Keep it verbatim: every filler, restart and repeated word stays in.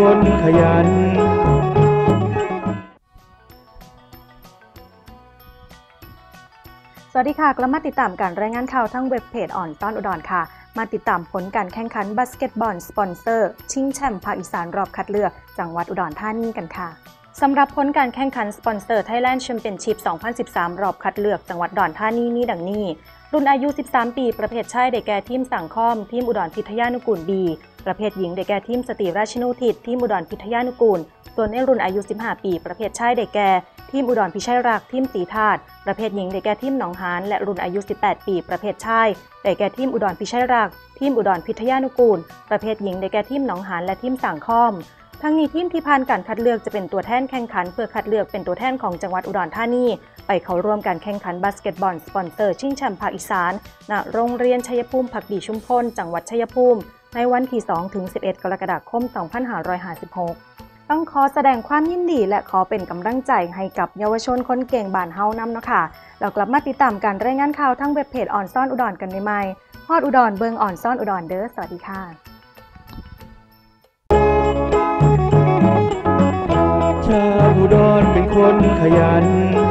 คนขยันสวัสดีค่ะกลับมาติดตามการรายงานข่าวทั้งเว็บเพจอ่อนต้อนอุดรค่ะมาติดตามผลการแข่งขันบาสเกตบอลสปอนเซอร์ชิงแชมป์ภาคอีสานรอบคัดเลือกจังหวัดอุดรธานีกันค่ะสำหรับผลการแข่งขันสปอนเซอร์ไทยแลนด์แชมเปี้ยนชิพ สองพันสิบสาม รอบคัดเลือกจังหวัดอุดรธานีมีดังนี้รุ่นอายุสิบสามปีประเภทชายได้แก่ทีมสังคมทีมอุดรพิทยานุกูล B ประเภทหญิงได้แก่ทีมสตรีราชนูทิศทีมอุดรพิทยานุกูลส่วนในรุ่นอายุสิบห้าปีประเภทชายได้แก่ทีมอุดรพิชัยรักทีมสีธาตุประเภทหญิงได้แก่ทีมหนองหานและรุ่นอายุสิบแปดปีประเภทชายได้แก่ทีมอุดรพิชัยรักทีมอุดรพิทยานุกูลประเภทหญิงได้แก่ทีมหนองหานและทีมสังคมทั้งนี้ทีมที่ผ่านการคัดเลือกจะเป็นตัวแทนแข่งขันเพื่อคัดเลือกเป็นตัวแทนของจังหวัดอุดรธานีไปเข้าร่วมการแข่งขันบาสเกตบอลสปอนเซอร์ชิงแชมป์ภาคอีสานณโรงเรียนชัยภูมิภักดีชุมพลจังหวัดชัยภูมิในวันที่ สองถึงสิบเอ็ด กรกฎาคม สองพันห้าร้อยห้าสิบหกต้องขอแสดงความยินดีและขอเป็นกำลังใจให้กับเยาวชนคนเก่งบ้านเฮานำเนาะค่ะเรากลับมาติดตามการรายงานข่าวทั้งเว็บเพจอ่อนซ่อนอุดรกันใหม่ๆฮอดอุดรเบิงอ่อนซ่อนอุดรเด้อสวัสดีค่ะชาวอุดรเป็นคนขยัน